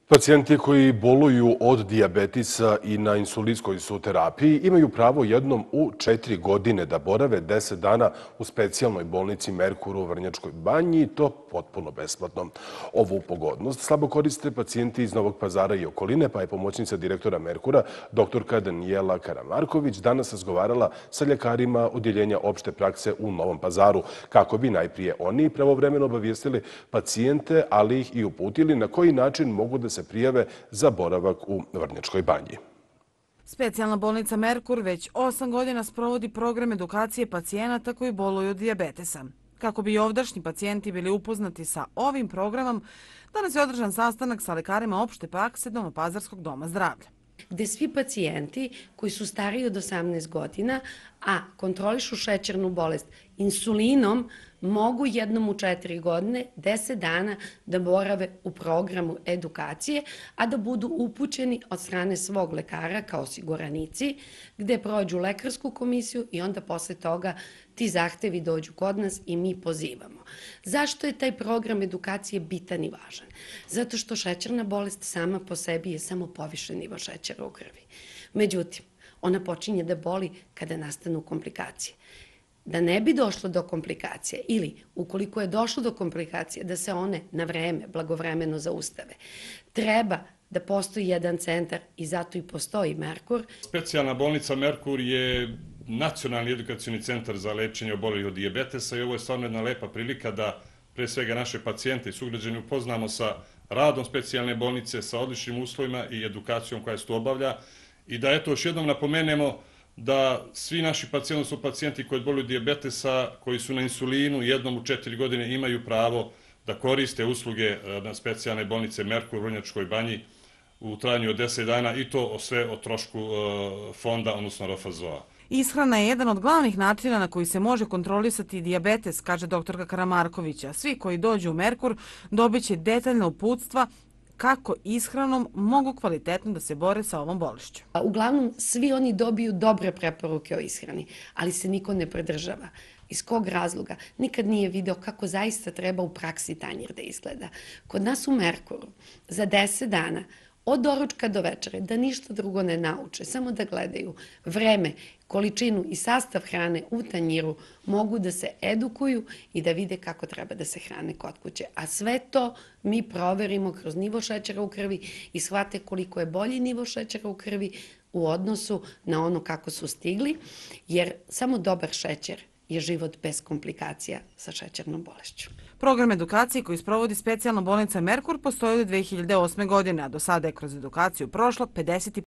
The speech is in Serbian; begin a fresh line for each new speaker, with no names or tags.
Pacijenti koji boluju od dijabetisa i na insulinskoj su terapiji imaju pravo jednom u 4 godine da borave 10 dana u specijalnoj bolnici Merkur u Vrnjačkoj Banji i to potpuno besplatno. Ovu pogodnost slabo koriste pacijenti iz Novog Pazara i okoline, pa je pomoćnica direktora Merkura, doktorka Danijela Karamarković, danas razgovarala sa ljekarima Odjeljenja opšte prakse u Novom Pazaru, kako bi najprije oni pravovremeno obavijestili pacijente, ali ih i uputili na koji način mogu da se prijave za boravak u Vrnjačkoj Banji.
Specijalna bolnica Merkur već 8 godina sprovodi program edukacije pacijenata koji boluju od dijabetesa. Kako bi i ovdašnji pacijenti bili upoznati sa ovim programom, danas je održan sastanak sa lekarima opšte prakse Novopazarskog doma zdravlja,
gde svi pacijenti koji su stariji od 18 godina, a kontrolišu šećernu bolest insulinom, mogu jednom u 4 godine 10 dana da borave u programu edukacije, a da budu upućeni od strane svog lekara kao osiguranici, gde prođu lekarsku komisiju i onda posle toga ti zahtevi dođu kod nas i mi pozivamo. Zašto je taj program edukacije bitan i važan? Zato što šećerna bolest sama po sebi je samo povišen nivo šećera u krvi. Međutim, ona počinje da boli kada nastanu komplikacije. Da ne bi došlo do komplikacije ili ukoliko je došlo do komplikacije da se one na vreme, blagovremeno zaustave, treba da postoji jedan centar i zato i postoji Merkur.
Specijalna bolnica Merkur je nacionalni edukacioni centar za lečenje obolelih od dijabetesa i ovo je stvarno jedna lepa prilika da pre svega naše pacijente i sugrađane upoznamo sa radom specijalne bolnice, sa odličnim uslovima i edukacijom koja se tu obavlja i da eto još jednom napomenemo da svi naši pacijenti su pacijenti koji boluju od dijabetesa, koji su na insulinu jednom u 4 godine imaju pravo da koriste usluge na specijalne bolnice Merkur u Vrnjačkoj Banji u trajanju od 10 dana i to sve o trošku fonda, odnosno RFZO-a.
Ishrana je jedan od glavnih načina na koji se može kontrolisati dijabetes, kaže doktorka Karamarkovića. Svi koji dođu u Merkur dobit će detaljna uputstva kako ishranom mogu kvalitetno da se bore sa ovom bolešću.
Uglavnom, svi oni dobiju dobre preporuke o ishrani, ali se niko ne pridržava. Iz kog razloga? Nikad nije video kako zaista treba u praksi tanjir da izgleda. Kod nas u Merkuru za 10 dana od doručka do večere, da ništa drugo ne nauče, samo da gledaju vreme, količinu i sastav hrane u tanjiru, mogu da se edukuju i da vide kako treba da se hrane kod kuće. A sve to mi proverimo kroz nivo šećera u krvi i shvate koliko je bolji nivo šećera u krvi u odnosu na ono kako su stigli, jer samo dobar šećer je život bez komplikacija sa šećernom bolešću.
Program edukacije koji sprovodi specijalna bolnica Merkur postoji od 2008. godine, a do sada je kroz edukaciju prošlo 50